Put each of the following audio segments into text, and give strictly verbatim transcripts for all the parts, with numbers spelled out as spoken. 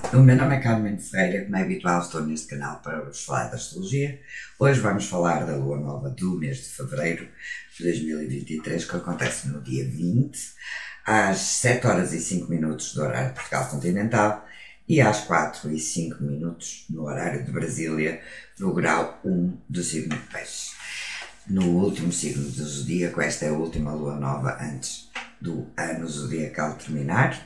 O meu nome é Carmen Ferreira, como é habitual estou neste canal para vos falar da astrologia. Hoje vamos falar da lua nova do mês de fevereiro de dois mil e vinte e três, que acontece no dia vinte, às sete horas e cinco minutos do horário de Portugal continental e às quatro e cinco minutos no horário de Brasília, no grau um do signo de Peixe. No último signo do zodíaco, esta é a última lua nova antes do ano zodiacal terminar,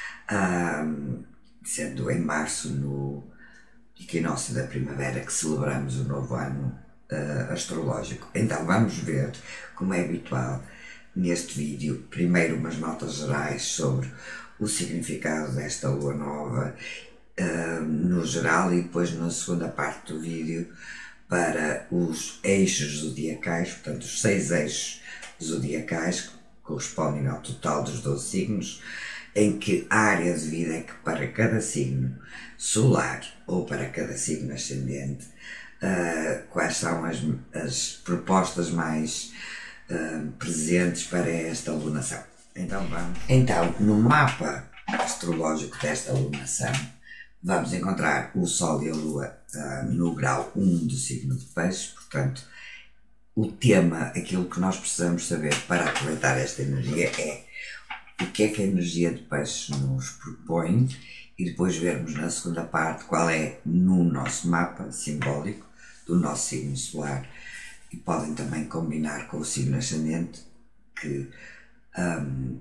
um, sendo em março, no equinócio da primavera, que celebramos o novo ano uh, astrológico. Então vamos ver, como é habitual neste vídeo, primeiro umas notas gerais sobre o significado desta lua nova uh, no geral, e depois na segunda parte do vídeo para os eixos zodiacais, portanto os seis eixos zodiacais que correspondem ao total dos doze signos, em que área de vida é que para cada signo solar ou para cada signo ascendente, uh, quais são as, as propostas mais uh, presentes para esta alunação. Então vamos. Então, no mapa astrológico desta alunação, vamos encontrar o Sol e a Lua uh, no grau um do signo de Peixe, portanto, o tema, aquilo que nós precisamos saber para aproveitar esta energia é o que é que a energia de Peixe nos propõe, e depois vermos na segunda parte qual é, no nosso mapa simbólico do nosso signo solar, e podem também combinar com o signo ascendente, que um,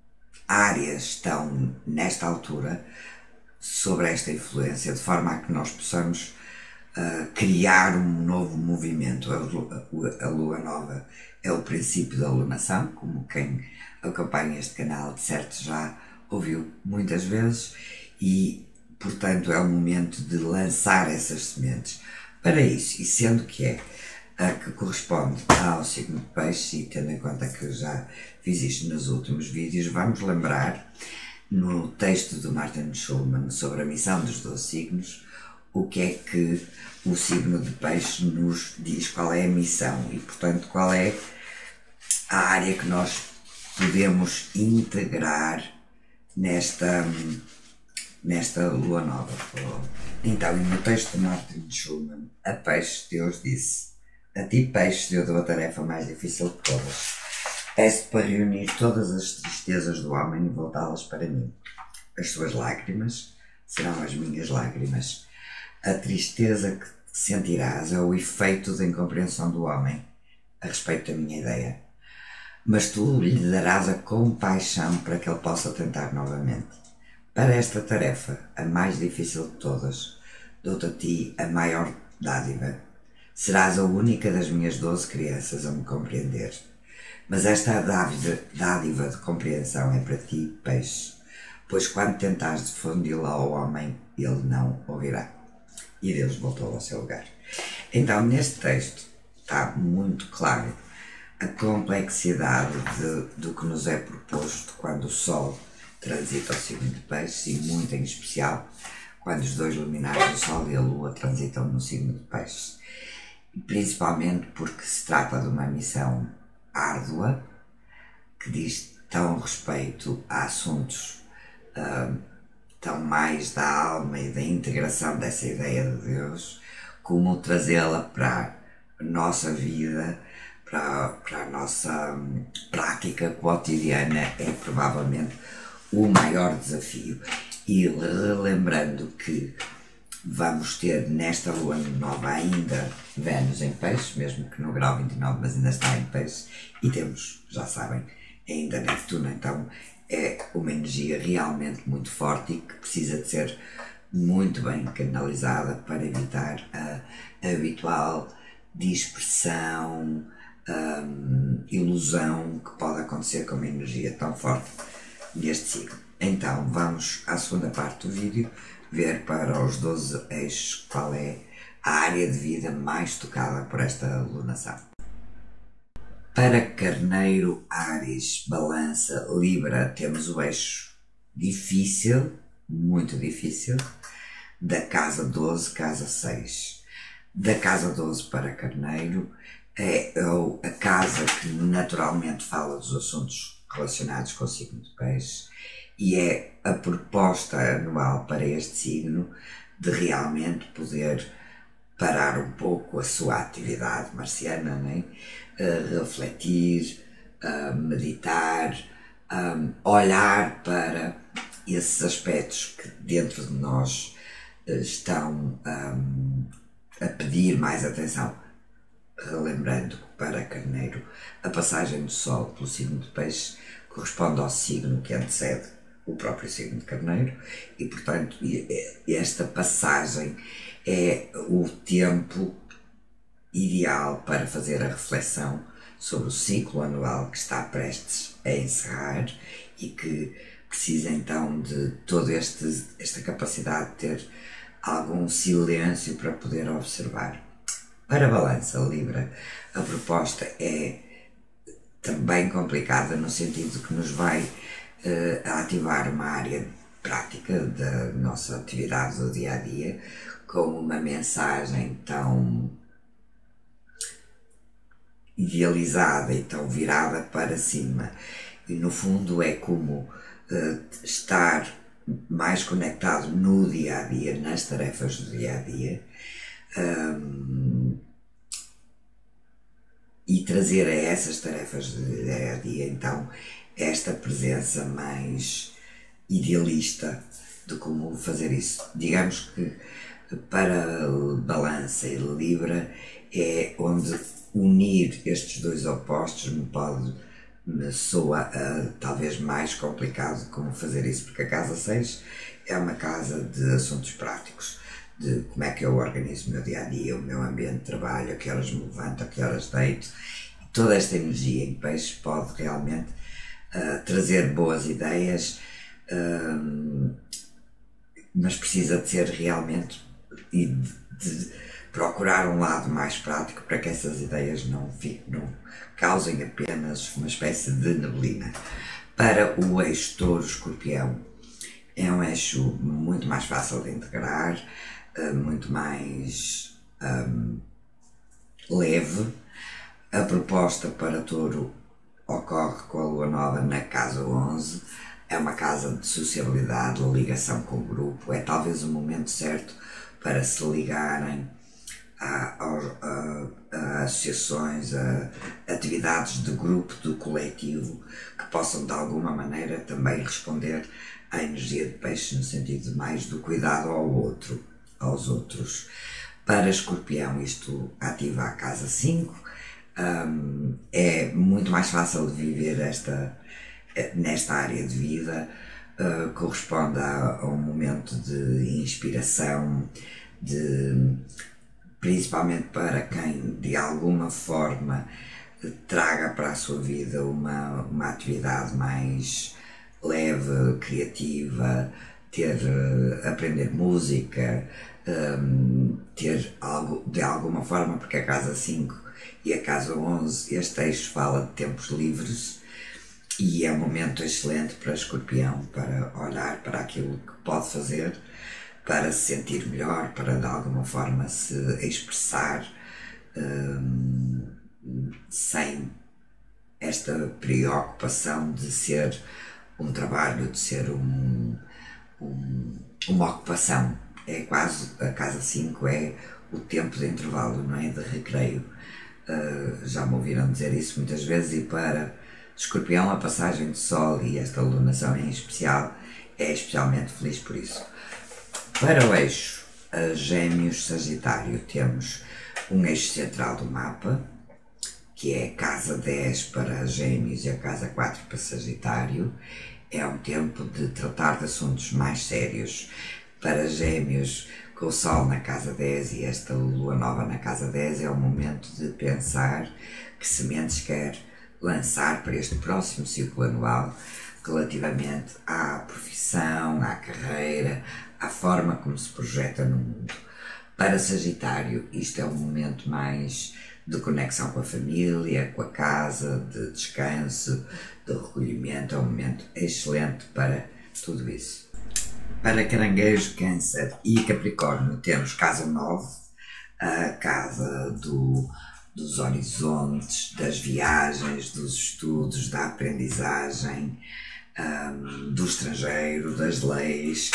áreas estão nesta altura sobre esta influência, de forma a que nós possamos uh, criar um novo movimento. A lua, a lua nova é o princípio da alunação, como quem acompanha este canal de certo já ouviu muitas vezes, e portanto é o momento de lançar essas sementes. Para isso, e sendo que é a que corresponde ao signo de Peixe, e tendo em conta que eu já fiz isto nos últimos vídeos, vamos lembrar no texto do Martin Schulman sobre a missão dos doze signos, o que é que o signo de Peixe nos diz, qual é a missão e portanto qual é a área que nós podemos integrar nesta, nesta lua nova. Então, no texto de Martin Schulman, a Peixe Deus disse: a ti, Peixe, eu dou a tarefa mais difícil de todas. Peço para reunir todas as tristezas do homem e voltá-las para mim. As suas lágrimas serão as minhas lágrimas. A tristeza que sentirás é o efeito da incompreensão do homem a respeito da minha ideia. Mas tu lhe darás a compaixão para que ele possa tentar novamente. Para esta tarefa, a mais difícil de todas, dou-te a ti a maior dádiva. Serás a única das minhas doze crianças a me compreender. Mas esta dádiva, dádiva de compreensão é para ti, Peixe, pois quando tentares difundi-la ao homem, ele não ouvirá. E Deus voltou ao seu lugar. Então, neste texto está muito claro a complexidade de, do que nos é proposto quando o Sol transita o signo de Peixe, e muito em especial quando os dois luminares, o Sol e a Lua, transitam no signo de Peixe. E principalmente porque se trata de uma missão árdua, que diz tão respeito a assuntos uh, tão mais da alma e da integração dessa ideia de Deus, como trazê-la para a nossa vida, para, para a nossa um, prática cotidiana, é provavelmente o maior desafio. E relembrando que vamos ter nesta lua nova ainda Vênus em Peixe, mesmo que no grau vinte e nove, mas ainda está em Peixe, e temos, já sabem, ainda Netuno. Então é uma energia realmente muito forte e que precisa de ser muito bem canalizada para evitar a, a habitual dispersão, um, ilusão que pode acontecer com uma energia tão forte neste signo. Então vamos à segunda parte do vídeo ver para os doze eixos qual é a área de vida mais tocada por esta alunação. Para Carneiro, Áries, Balança, Libra, temos o eixo difícil, muito difícil, da casa doze, casa seis. Da casa doze para Carneiro é a casa que naturalmente fala dos assuntos relacionados com o signo de Peixe, e é a proposta anual para este signo de realmente poder parar um pouco a sua atividade marciana, né? Uh, refletir, uh, meditar, um, olhar para esses aspectos que dentro de nós uh, estão um, a pedir mais atenção. Relembrando que para Carneiro a passagem do Sol pelo signo de Peixe corresponde ao signo que antecede o próprio signo de Carneiro e, portanto, esta passagem é o tempo ideal para fazer a reflexão sobre o ciclo anual que está prestes a encerrar e que precisa então de toda esta capacidade de ter algum silêncio para poder observar. Para a Balança Libra, a proposta é também complicada no sentido que nos vai uh, ativar uma área prática da nossa atividade do dia a dia, com uma mensagem tão idealizada e tão virada para cima. E no fundo é como uh, estar mais conectado no dia a dia, nas tarefas do dia a dia. Um, e trazer a essas tarefas de dia a dia, então, esta presença mais idealista de como fazer isso. Digamos que para Balança e Libra é onde unir estes dois opostos me pode, me soa uh, talvez mais complicado como fazer isso, porque a casa seis é uma casa de assuntos práticos, de como é que eu organizo o meu dia-a-dia, o meu ambiente de trabalho, a que horas me levanto, a que horas deito. E toda esta energia em Peixe pode realmente uh, trazer boas ideias, uh, mas precisa de ser realmente e de, de procurar um lado mais prático para que essas ideias não, fiquem, não causem apenas uma espécie de neblina. Para o eixo Touro-Escorpião, é um eixo muito mais fácil de integrar, muito mais um, leve. A proposta para Touro ocorre com a Lua Nova na casa onze, é uma casa de sociabilidade, ligação com o grupo, é talvez o momento certo para se ligarem a, a, a, a associações, a atividades de grupo, de coletivo, que possam de alguma maneira também responder à energia de Peixe no sentido de mais do cuidado ao outro, aos outros. Para Escorpião isto ativa a casa cinco, um, é muito mais fácil de viver esta, nesta área de vida, uh, corresponde a, a um momento de inspiração, de, principalmente para quem de alguma forma traga para a sua vida uma, uma atividade mais leve, criativa, ter, uh, aprender música, um, ter algo, de alguma forma, porque a casa cinco e a casa onze, este eixo fala de tempos livres e é um momento excelente para Escorpião, para olhar para aquilo que pode fazer, para se sentir melhor, para de alguma forma se expressar um, sem esta preocupação de ser um trabalho, de ser um, um, uma ocupação. É quase, a casa cinco é o tempo de intervalo, não é? De recreio. Uh, já me ouviram dizer isso muitas vezes, e para Escorpião a passagem de Sol e esta alunação em especial é especialmente feliz por isso. Para o eixo Gêmeos-Sagitário temos um eixo central do mapa, que é a casa dez para Gêmeos e a casa quatro para Sagitário. É um tempo de tratar de assuntos mais sérios. Para Gêmeos, com o Sol na casa dez e esta Lua Nova na casa dez, é o momento de pensar que sementes quer lançar para este próximo ciclo anual relativamente à profissão, à carreira, à forma como se projeta no mundo. Para Sagitário, isto é um momento mais de conexão com a família, com a casa, de descanso, de recolhimento, é um momento excelente para tudo isso. Para Caranguejo, Câncer e Capricórnio temos casa nove, a casa do, dos horizontes, das viagens, dos estudos, da aprendizagem, um, do estrangeiro, das leis.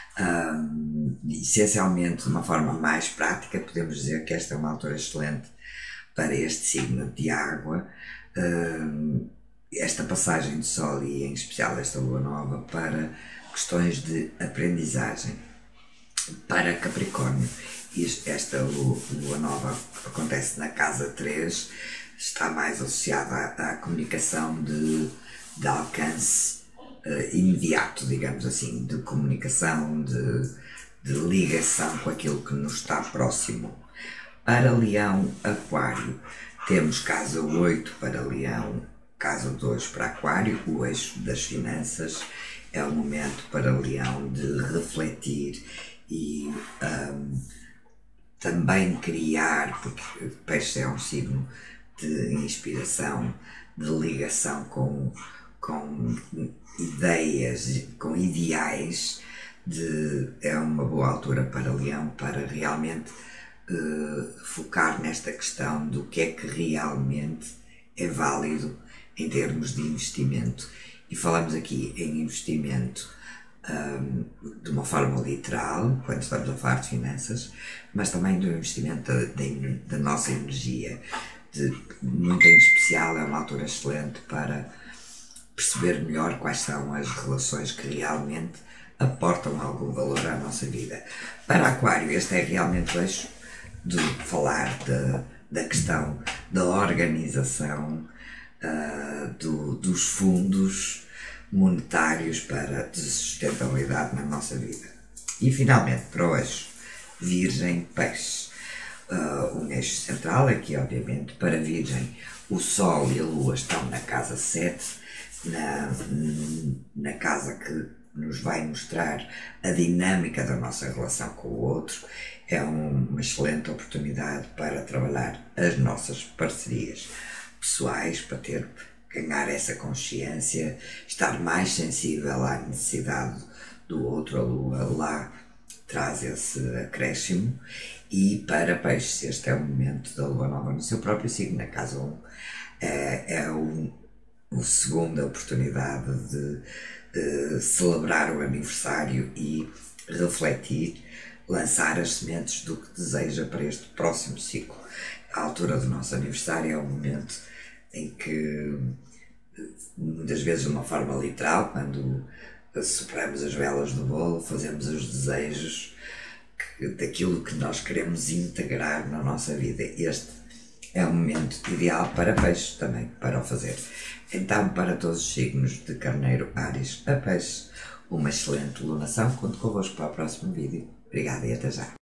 Um, essencialmente, de uma forma mais prática, podemos dizer que esta é uma altura excelente para este signo de água. Um, esta passagem de Sol e em especial esta Lua Nova para questões de aprendizagem. Para Capricórnio, esta Lua, Lua Nova acontece na casa três, está mais associada à, à comunicação de, de alcance uh, imediato, digamos assim, de comunicação, de, de ligação com aquilo que nos está próximo. Para Leão, Aquário, temos casa oito para Leão, casa dois para Aquário, o eixo das finanças. É o momento para Leão de refletir e um, também criar, porque Peixe é um signo de inspiração, de ligação com, com ideias, com ideais. De, é uma boa altura para Leão para realmente uh, focar nesta questão do que é que realmente é válido em termos de investimento. E falamos aqui em investimento um, de uma forma literal, quando estamos a falar de finanças, mas também do investimento da, da, da nossa energia. De, muito em especial, é uma altura excelente para perceber melhor quais são as relações que realmente aportam algum valor à nossa vida. Para Aquário, este é realmente o eixo de falar de, da questão da organização, Uh, do, dos fundos monetários para de sustentabilidade na nossa vida. E finalmente, para o eixo Virgem, Peixe, uh, um eixo central aqui, obviamente. Para Virgem, o Sol e a Lua estão na casa sete, na, na casa que nos vai mostrar a dinâmica da nossa relação com o outro. É um, uma excelente oportunidade para trabalhar as nossas parcerias pessoais, para ter, ganhar essa consciência, estar mais sensível à necessidade do outro. A Lua lá traz esse acréscimo. E para Peixes, este é o momento da Lua Nova no seu próprio signo, na casa um, é, é o, o segunda oportunidade de, de celebrar o aniversário e refletir, lançar as sementes do que deseja para este próximo ciclo. A altura do nosso aniversário é o momento em que, muitas vezes de uma forma literal, quando sopramos as velas do bolo, fazemos os desejos que, daquilo que nós queremos integrar na nossa vida. Este é o momento ideal para Peixes também, para o fazer. Então, para todos os signos de Carneiro, Áries a Peixes, uma excelente lunação. Conto convosco para o próximo vídeo. Obrigada e até já.